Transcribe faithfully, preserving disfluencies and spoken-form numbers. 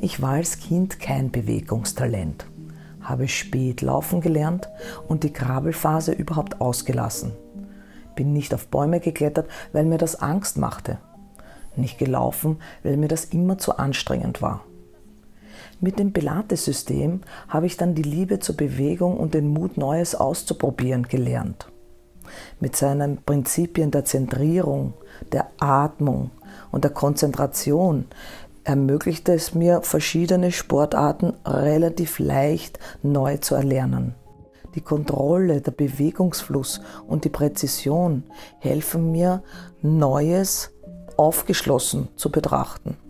Ich war als Kind kein Bewegungstalent, habe spät laufen gelernt und die Krabbelphase überhaupt ausgelassen. Bin nicht auf Bäume geklettert, weil mir das Angst machte. Nicht gelaufen, weil mir das immer zu anstrengend war. Mit dem Pilates-System habe ich dann die Liebe zur Bewegung und den Mut, Neues auszuprobieren, gelernt. Mit seinen Prinzipien der Zentrierung, der Atmung und der Konzentration ermöglichte es mir, verschiedene Sportarten relativ leicht neu zu erlernen. Die Kontrolle, der Bewegungsfluss und die Präzision helfen mir, Neues aufgeschlossen zu betrachten.